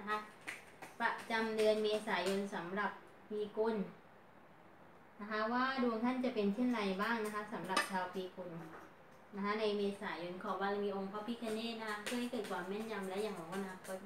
นะคะประจำเดือนเมษายนสำหรับปีกุลนะคะว่าดวงท่านจะเป็นเช่นไรบ้างนะคะสำหรับชาวปีกุลนะคะในเมษายนขอบารมีองค์พระพิฆเนศนะคะเพื่อให้เกิดความแม่นยำและอย่างหวังอนาคต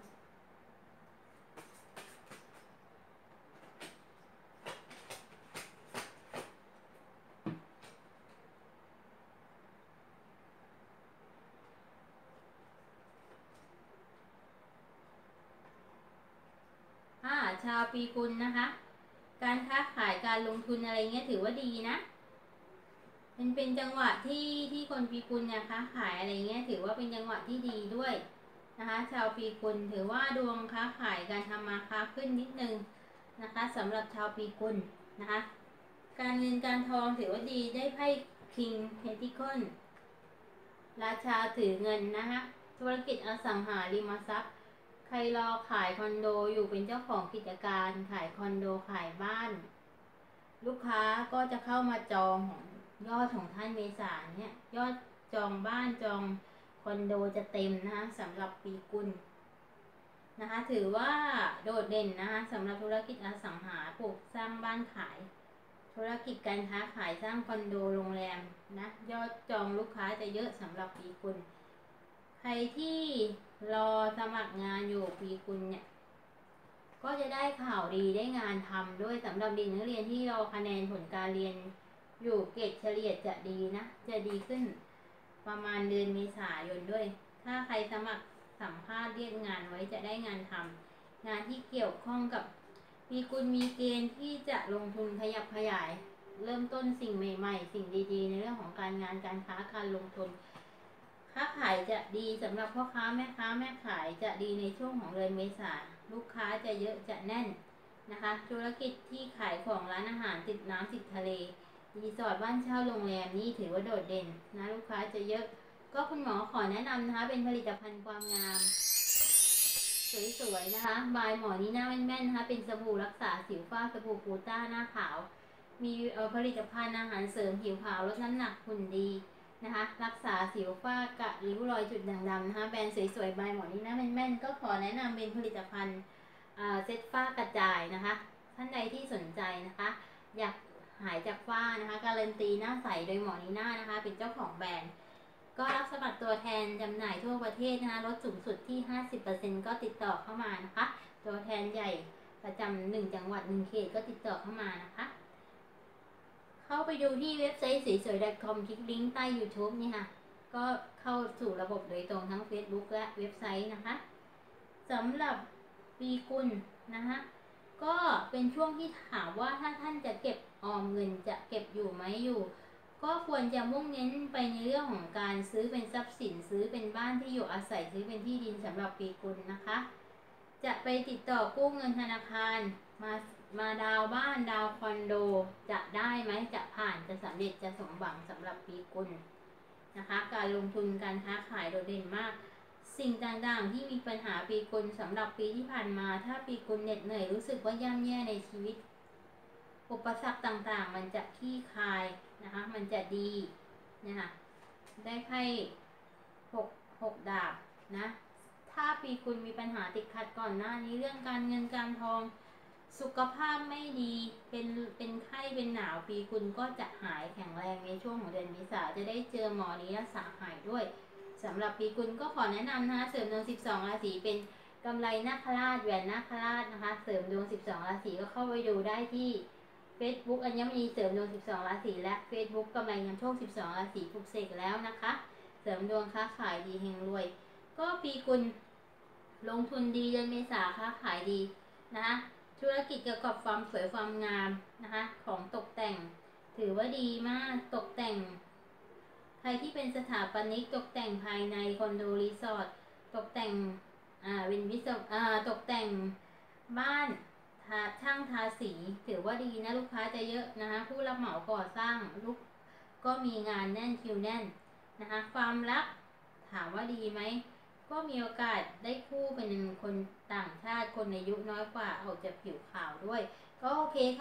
ชาวปีกุลนะคะการค้าขายการลงทุนอะไรเงี้ยถือว่าดีนะเป็นจังหวะที่คนปีกุลเนี่ยค้าขายอะไรเงี้ยถือว่าเป็นจังหวะที่ดีด้วยนะคะชาวปีกุลถือว่าดวงค้าขายการทำมาค้าขึ้นนิดนึงนะคะสำหรับชาวปีกุลนะคะการเงินการทองถือว่าดีได้ไพ่ King Pentacle ราชาถือเงินนะคะธุรกิจอสังหาริมทรัพย์ใครรอขายคอนโดอยู่เป็นเจ้าของกิจการขายคอนโดขายบ้านลูกค้าก็จะเข้ามาจองของยอดของท่านเมษายนเนี่ยยอดจองบ้านจองคอนโดจะเต็มนะคะสำหรับปีกุลนะคะถือว่าโดดเด่นนะคะสำหรับธุรกิจอสังหาปลูกสร้างบ้านขายธุรกิจการค้าขายสร้างคอนโดโรงแรมนะยอดจองลูกค้าจะเยอะสำหรับปีกุลใครที่รอสมัครงานอยู่ปีกุลเนี่ยก็จะได้ข่าวดีได้งานทำด้วยสำหรับเด็กนักเรียนที่รอคะแนนผลการเรียนอยู่เกรดเฉลี่ยจะดีนะจะดีขึ้นประมาณเดือนเมษายนด้วยถ้าใครสมัครสัมภาษณ์เรียกงานไว้จะได้งานทำงานที่เกี่ยวข้องกับปีกุลมีเกณฑ์ที่จะลงทุนขยับขยายเริ่มต้นสิ่งใหม่ๆสิ่งดีๆในเรื่องของการงานการค้าการลงทุนค้าขายจะดีสำหรับพ่อค้าแม่ขายจะดีในช่วงของเดือนเมษาลูกค้าจะเยอะจะแน่นนะคะธุรกิจที่ขายของร้านอาหารติดน้ำติดทะเลรีสอร์ทบ้านเช่าโรงแรมนี่ถือว่าโดดเด่นนะลูกค้าจะเยอะก็คุณหมอขอแนะนำนะคะเป็นผลิตภัณฑ์ความงามสวยๆนะคะบายหมอนี่หน้าแม่นๆนะคะเป็นสบู่รักษาสิวฝ้าสบู่กูต้าหน้าขาวมีผลิตภัณฑ์อาหารเสริมผิวขาวลดน้ำหนักหุ่นดีนะคะรักษาสิวฝ้ากระริ้วรอยจุดด่างดำนะคะแบรนด์สวยๆบายหมอนี่หน้าแม่นๆก็ขอแนะนำเป็นผลิตภัณฑ์เซ็ตฝ้ากระจายนะคะท่านใดที่สนใจนะคะอยากหายจากฝ้านะคะการันตีหน้าใสโดยหมอนีน่านะคะเป็นเจ้าของแบรนด์ก็รับสมัครตัวแทนจำหน่ายทั่วประเทศนะคะลดสูงสุดที่ 50% ก็ติดต่อเข้ามานะคะตัวแทนใหญ่ประจำ1จังหวัด1เขตก็ติดต่อเข้ามานะคะเข้าไปดูที่เว็บไซต์สวยๆ .com คลิกลิงก์ใต้ YouTube นี่ค่ะก็เข้าสู่ระบบโดยตรงทั้ง Facebook และเว็บไซต์นะคะสำหรับปีกุลนะคะก็เป็นช่วงที่ถามว่าถ้าท่านจะเก็บออมเงินจะเก็บอยู่ไหมอยู่ก็ควรจะมุ่งเน้นไปในเรื่องของการซื้อเป็นทรัพย์สินซื้อเป็นบ้านที่อยู่อาศัยซื้อเป็นที่ดินสำหรับปีกุลนะคะจะไปติดต่อกู้เงินธนาคารมาดาวบ้านดาวคอนโดจะได้ไหมจะผ่านจะสำเร็จจะสมหวังสำหรับปีกุลนะคะการลงทุนการค้าขายโดดเด่นมากสิ่งต่างๆที่มีปัญหาปีกุลสำหรับปีที่ผ่านมาถ้าปีกุลเหน็ดเหนื่อยรู้สึกว่าย่ำแย่ในชีวิตอุปสรรคต่างๆมันจะคลี่คลายนะคะมันจะดีนะคะได้ไพ่หกดาบนะถ้าปีกุลมีปัญหาติดขัดก่อนหน้านี้เรื่องการเงินการทองสุขภาพไม่ดีเป็นไข้เป็นหนาวปีกุลก็จะหายแข็งแรงในช่วงของเดือนเมษาจะได้เจอหมอนี้รักษาหายด้วยสำหรับปีกุลก็ขอแนะนำนะคะเสริมดวง12ราศีเป็นกำไรนาคราชแหวนนาคราชนะคะเสริมดวง12ราศีก็เข้าไปดูได้ที่ Facebook อัญมณีเสริมดวง12ราศีและ Facebook กำไรนำโชค12ราศีปลุกเสกแล้วนะคะเสริมดวงค้าขายดีเฮงรวยก็ปีกุลลงทุนดีเดือนเมษาค้าขายดีนะคะธุรกิจเกี่ยวกับความสวยความงามนะคะของตกแต่งถือว่าดีมากตกแต่งใครที่เป็นสถาปนิกตกแต่งภายในคอนโดรีสอร์ทตกแต่งเป็นวิศวตกแต่งบ้านช่างทาสีถือว่าดีนะลูกค้าจะเยอะนะคะผู้รับเหมาก่อสร้างลูกก็มีงานแน่นคิวแน่นนะคะความรักถามว่าดีไหมก็มีโอกาสได้คู่เป็นคนต่างชาติคนอายุน้อยกว่าออกจากผิวขาวด้วยก็โอเคค่ะ